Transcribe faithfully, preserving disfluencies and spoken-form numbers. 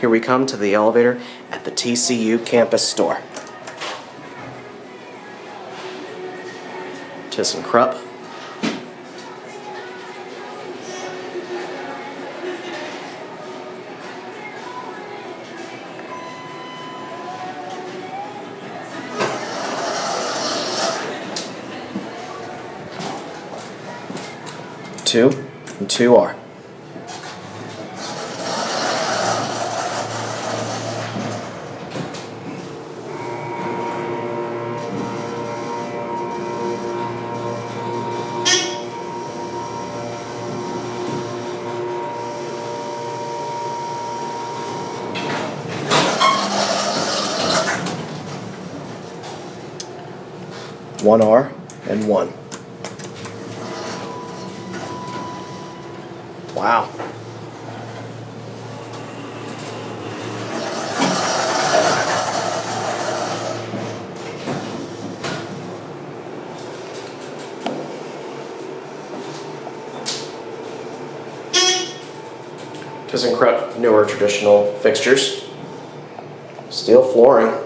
here we come to the elevator at the T C U campus store. ThyssenKrupp. Two and two R. One R and one. Wow. ThyssenKrupp newer traditional fixtures. Steel flooring.